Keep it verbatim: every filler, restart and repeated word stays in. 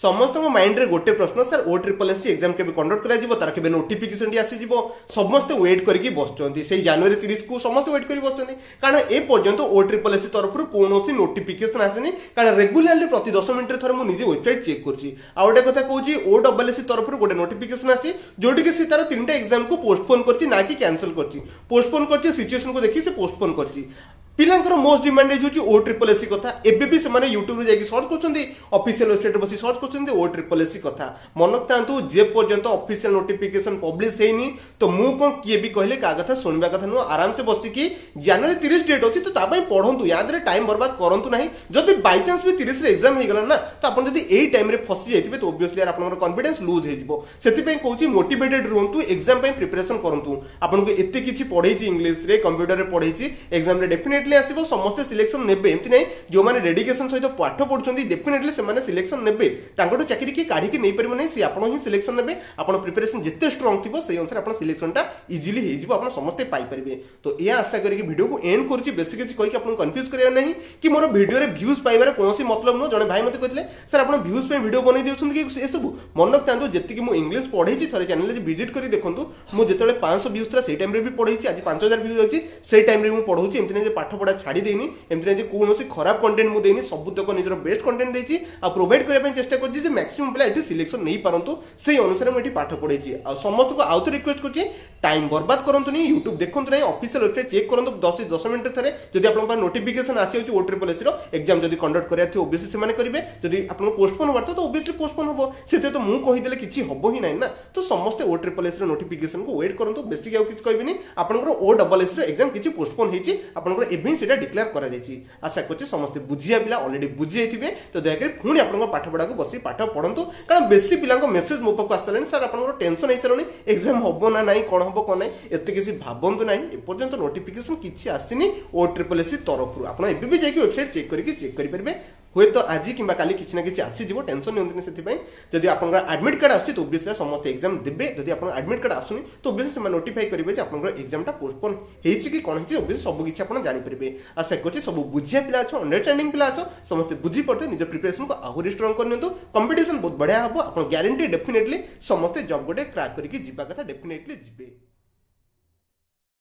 समस्त माइंड रे गोटे प्रश्न sir O triple S exam के कंडक्ट करा तार के नोटिफिकेशन आसीज समस्त वेट करके बसुँच से जनवरी तीस को समस्त वेट कर बसुँच कारण ए पर्यंत ओ ट्रिपल एस तरफ कौन नोटिफिकेशन आसनी कारण रेगुलारली प्रति दस मिनट थर मुझे वेबसाइट चेक कर कथा कहूँ ओ डबल एस तरफ गोटे नोटिफिकेशन आसी जोटी कि तार तीन एग्जाम को पोस्टपोन कर ना कि कैंसल कर पोस्टपोन कर सिचुएशन को देखिए से पोस्टपोन कर पिलांकर मोस्ट डिमांडेड होची ओ ट्रिपल एस कथा एबे भी से यूट्यूब रे जाके सर्च करछन्ती ऑफिशियल वेबसाइट बसी सर्च करछन्ती ओ ट्रिपल एस कथा मनक तांतु जे पर्यंत ऑफिशियल नोटिफिकेशन पब्लिश हेनी तो मु कोन किए भी कहले का कथा सुनबा कथा नु आराम से बसी कि जनवरी तीस डेट अछि तो ता पई पढंतु याद रे टाइम बर्बाद करंतु नाही जदि बाय चांस भी तीस रे एग्जाम हे गला ना तो अपन जदि एई टाइम रे फसी जाइतिबे तो ऑब्वियसली आपनकर कॉन्फिडेंस लूज हे जिवो सेति पई कहूची मोटिवेटेड रहंतु एग्जाम पई प्रिपरेशन करंतु आपन को एते किछि पढैछि इंग्लिश रे कंप्यूटर रे पढैछि एग्जाम रे डेफिनेटली आसीबो समस्त सिलेक्शन नेबे एमती नहीं जो माने डेडिकेशन सहित पाठ पढुछन्ती डेफिनेटली से माने सिलेक्शन नेबे तांगटो चाकरी की काढी के नै परबो नै से आपण ही सिलेक्शन नेबे आपण प्रिपरेशन जत्ते स्ट्रांग थिबो सेही अनुसार आपण सिलेक्शन टा इजीली हे जिवो आपण समस्त पाई परबे तो या आशा करी कि वीडियो को एंड करछि बेसिक किछि कहि कि आपण कंफ्यूज करिया नहीं कि मोर वीडियो रे व्यूज पाइबार कोनोसी मतलब न जने भाई मते कहले सर आपण व्यूज पे वीडियो बनै देउछन्ती कि ए सब मनक तांदो जत्ते कि मु इंग्लिश पढैछि थरे चैनल रे विजिट करी देखंतु मु जेतेले पाँच सौ व्यूज थरा सेही टाइम रे भी पढैछि आज पाँच हज़ार व्यूज होछि सेही टाइम रे मु पढौछि एमती नै जे पाठ पढा छाडी देनी एमती जे कौन खराब कंटेंट मुझे देनी सबुतक निजर बेस्ट कंटेंट देछि आ प्रोवाइड करबा चेष्टा करछि जे मैक्सिमम पिला एठी सिलेक्शन नहीं पारंतु से अनुसार मुझे पाठ पढैछि आ समस्त को आउत रिक्वेस्ट करछि टाइम बर्बाद करंतु नहीं यूट्यूब देखंतु नहीं ऑफिशियल वेबसाइट चेक करंतु दस दस मिनिट थरे जदि आपन पर नोटिफिकेशन आसी होछि ओ ट्रिपल एस रो एग्जाम जदि कंडक्ट करिया थि ओबीसी से माने करिवे जदि आपन पोस्टपोन होबार तो ओबीसी पोस्टपोन होबो सेते तो मु कहि देले किछि होबो ही नै ना तो समस्त ओ ट्रिपल एस रो नोटिफिकेशन को वेट करंतु बेसिक आउ किछि कहबिनी आपन ओ डबल एस रो एग्जाम किछि पोस्टपोन हेछि आपन एबे सेटा डिक्लेयर करा जायछि आशा करछि समस्त बुझिया पिला ऑलरेडी बुझी जाइथिबे तो दया करी पुणी आपन पाठ पढ़ा को बसी पाठ पढ़ंतु कारण बेसी पिला को मेसेज मो पाक आसलानी सर आपन टेंशन नै सरनी एग्जाम होबो ना नाही कोन होबो कोन नाही एते किछि भाबंतु नाही ए पर्यंत नोटिफिकेशन किछि आसिनी ओ ट्रिपल एस तरफ आपन एबे भी जाई वेबसाइट चेक करी चेक करि परबे हुए तो आज कि काली किसी ना किसी आसीज टेंशन नहीं से जब आप एडमिट कार्ड आस तो ओबियसली समस्त एग्जाम देबे जब आप एडमिट कार्ड आसुनी तो ओबियसली से नोटिफाई करेंगे कि आप एग्जामटा पोस्टपोन होती कि कौन होती ओबियसली सब किसी आप जानीपारे आशा कर सब बुझिया पिला अच्छो अंडरस्टैंडिंग पिला अच्छो समस्त बुझी पड़ते निज प्रिपरेशन को आहरी स्ट्रंग करनी कंपिटिशन बहुत बढ़िया हम आप ग्यारंटी डेफिनेटली समस्ते जब गोटे क्रैक करके जीवा कथा डेफिनेटली जीवे।